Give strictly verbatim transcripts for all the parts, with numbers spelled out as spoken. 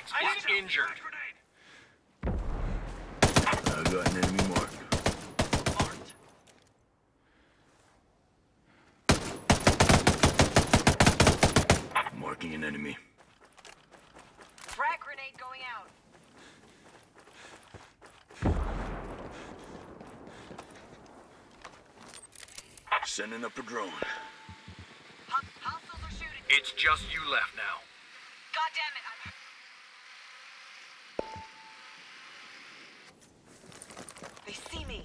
teammates is injured. I got an enemy mark. Marked. Marking an enemy. Frag grenade going out. Sending up a drone. Hostiles are shooting. It's just you left now. God damn it. I'm... They see me.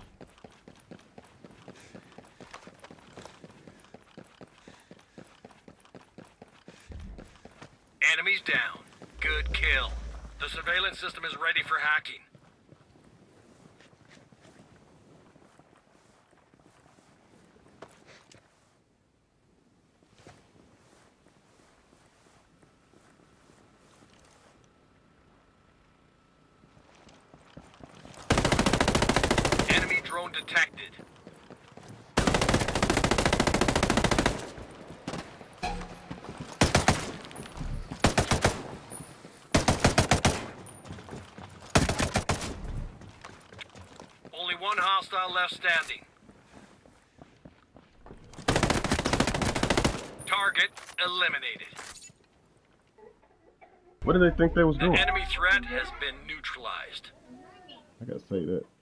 Enemies down. Good kill. The surveillance system is ready for hacking. Enemy drone detected. Only one hostile left standing. Target eliminated. What did they think they was The doing? enemy threat has been neutralized. I gotta say that.